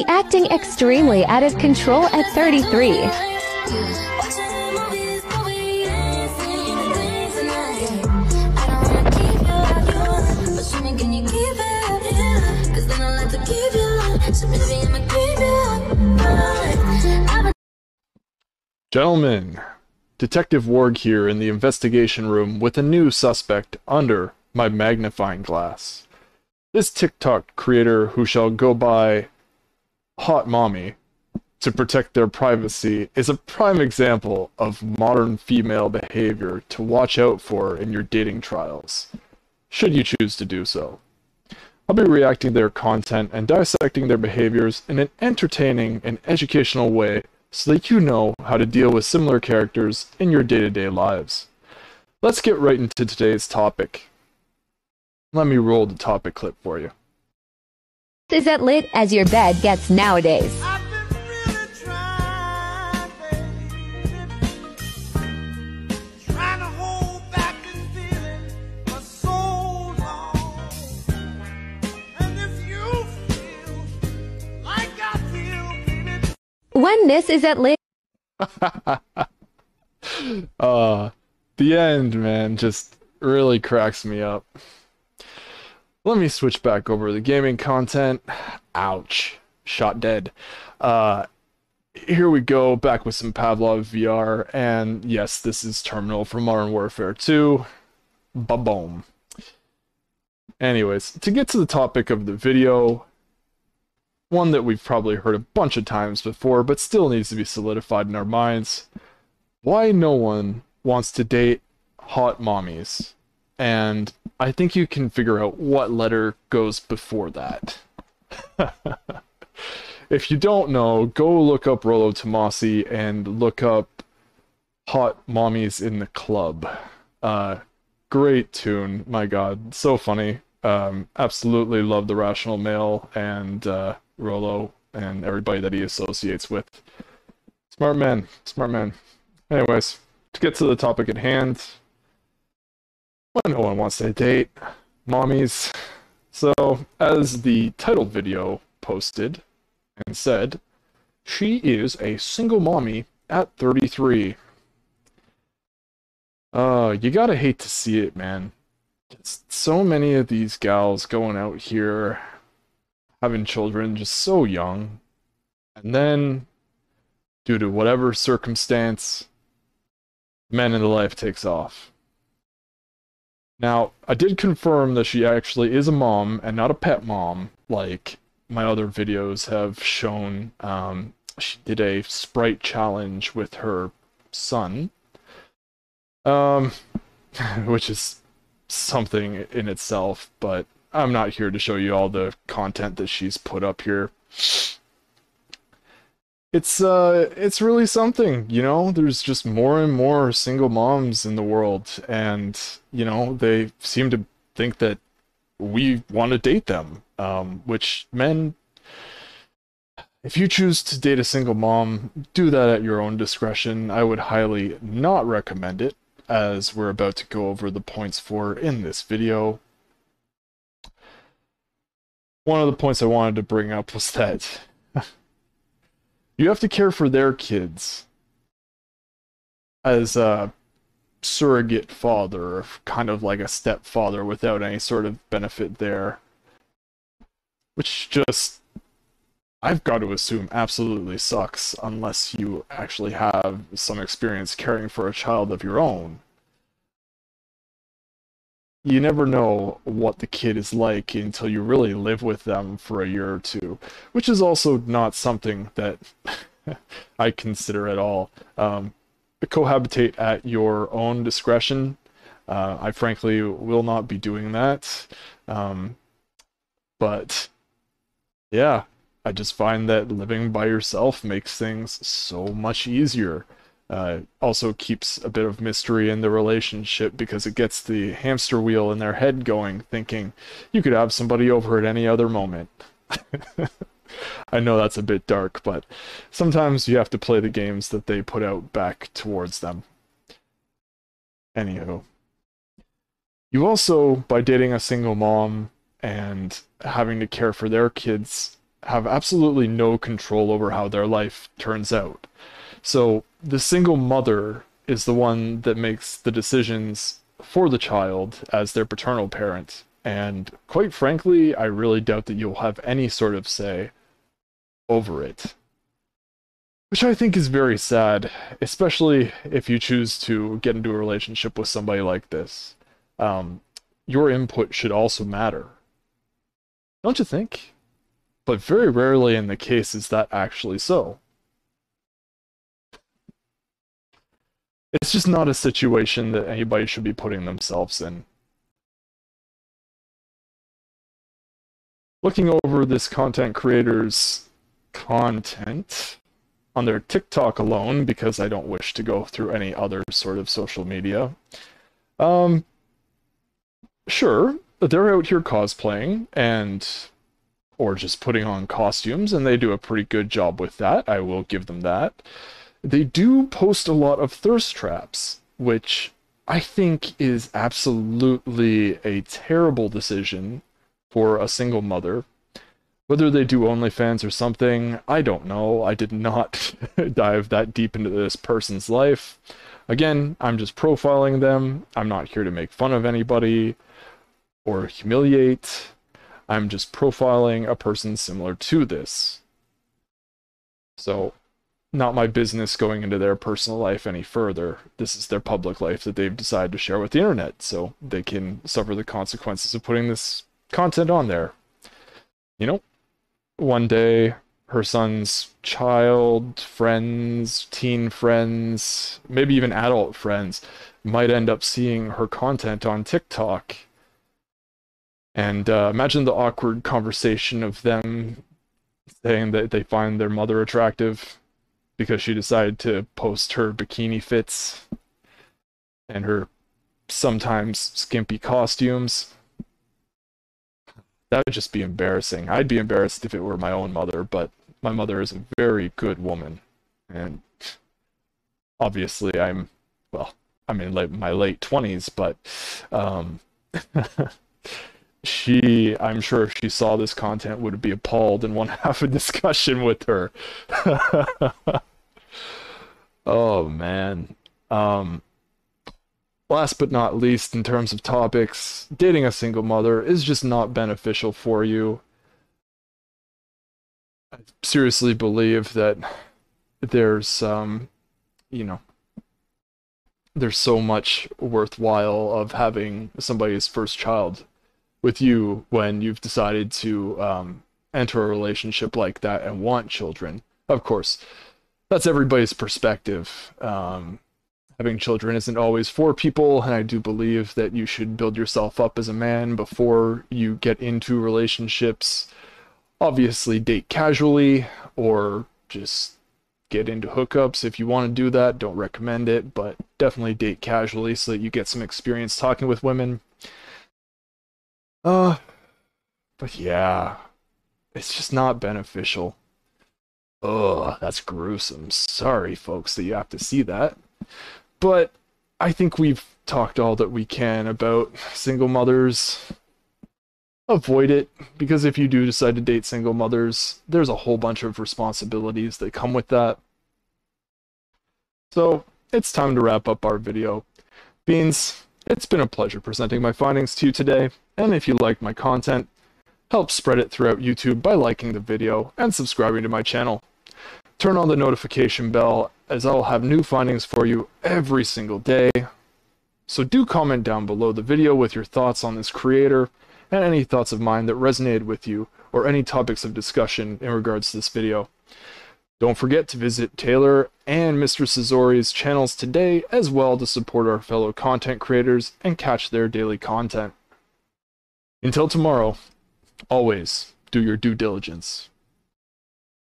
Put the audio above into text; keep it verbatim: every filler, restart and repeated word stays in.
acting extremely out of control at thirty-three. Gentlemen, Detective Warg here in the investigation room with a new suspect under my magnifying glass. This TikTok creator who shall go by Hot Mommy to protect their privacy is a prime example of modern female behavior to watch out for in your dating trials, should you choose to do so. I'll be reacting to their content and dissecting their behaviors in an entertaining and educational way so that you know how to deal with similar characters in your day-to-day lives. Let's get right into today's topic. Let me roll the topic clip for you. Is as lit as your bed gets nowadays. When this is at lit. uh, the end, man, just really cracks me up. Let me switch back over to the gaming content. Ouch. Shot dead. Uh, here we go, back with some Pavlov V R, and yes, this is Terminal from Modern Warfare two. Ba-boom. Anyways, to get to the topic of the video, one that we've probably heard a bunch of times before, but still needs to be solidified in our minds. Why no one wants to date hot mommies? And I think you can figure out what letter goes before that. If you don't know, go look up Rollo Tomasi and look up Hot Mommies in the Club. Uh, great tune, my god, so funny. Um, absolutely love the Rational Male and uh, Rollo and everybody that he associates with. Smart man, smart man. Anyways, to get to the topic at hand, well, no one wants to date mommies. So, as the title video posted and said, she is a single mommy at thirty-three. Uh, you gotta hate to see it, man. It's so many of these gals going out here having children just so young, and then due to whatever circumstance, men in the life takes off. Now, I did confirm that she actually is a mom and not a pet mom, like my other videos have shown. Um, she did a Sprite challenge with her son, um, which is something in itself, but I'm not here to show you all the content that she's put up here. It's uh it's really something, you know. There's just more and more single moms in the world, and you know, they seem to think that we want to date them, um which, men, if you choose to date a single mom, do that at your own discretion. I would highly not recommend it, as we're about to go over the points for in this video. One of the points I wanted to bring up was that you have to care for their kids as a surrogate father, kind of like a stepfather without any sort of benefit there. Which just, I've got to assume, absolutely sucks unless you actually have some experience caring for a child of your own. You never know what the kid is like until you really live with them for a year or two, which is also not something that I consider at all. Um, cohabitate at your own discretion. Uh, I frankly will not be doing that. Um, but yeah, I just find that living by yourself makes things so much easier. Uh, also keeps a bit of mystery in the relationship because it gets the hamster wheel in their head going, thinking you could have somebody over at any other moment. I know that's a bit dark, but sometimes you have to play the games that they put out back towards them. Anywho. You also, by dating a single mom and having to care for their kids, have absolutely no control over how their life turns out. So the single mother is the one that makes the decisions for the child as their paternal parent. And quite frankly, I really doubt that you'll have any sort of say over it. Which I think is very sad, especially if you choose to get into a relationship with somebody like this. Um, your input should also matter. Don't you think? But very rarely in the case is that actually so. It's just not a situation that anybody should be putting themselves in. Looking over this content creator's content on their TikTok alone, because I don't wish to go through any other sort of social media. Um, sure, they're out here cosplaying and or just putting on costumes, and they do a pretty good job with that. I will give them that. They do post a lot of thirst traps, which I think is absolutely a terrible decision for a single mother. Whether they do OnlyFans or something, I don't know. I did not dive that deep into this person's life. Again, I'm just profiling them. I'm not here to make fun of anybody or humiliate. I'm just profiling a person similar to this. So, not my business going into their personal life any further. This is their public life that they've decided to share with the internet, so they can suffer the consequences of putting this content on there. You know, one day, her son's child, friends, teen friends, maybe even adult friends, might end up seeing her content on TikTok. And uh, imagine the awkward conversation of them saying that they find their mother attractive because she decided to post her bikini fits and her sometimes skimpy costumes. That would just be embarrassing. I'd be embarrassed if it were my own mother, but my mother is a very good woman. And obviously I'm, well, I'm in like my late twenties, but um, she, I'm sure if she saw this content, would be appalled and want to have a discussion with her. Oh, man. Um, last but not least, in terms of topics, dating a single mother is just not beneficial for you. I seriously believe that there's, um, you know, there's so much worthwhile of having somebody's first child with you when you've decided to um, enter a relationship like that and want children. Of course, that's everybody's perspective. Um, having children isn't always for people, and I do believe that you should build yourself up as a man before you get into relationships. Obviously, date casually, or just get into hookups if you want to do that. Don't recommend it, but definitely date casually so that you get some experience talking with women. Uh, but yeah, it's just not beneficial. Ugh, that's gruesome. Sorry, folks, that you have to see that. But I think we've talked all that we can about single mothers. Avoid it, because if you do decide to date single mothers, there's a whole bunch of responsibilities that come with that. So, it's time to wrap up our video. Beans, it's been a pleasure presenting my findings to you today, and if you liked my content, help spread it throughout YouTube by liking the video and subscribing to my channel. Turn on the notification bell, as I will have new findings for you every single day. So do comment down below the video with your thoughts on this creator, and any thoughts of mine that resonated with you, or any topics of discussion in regards to this video. Don't forget to visit Taylor and Mister Sazori's channels today as well to support our fellow content creators and catch their daily content. Until tomorrow, always do your due diligence.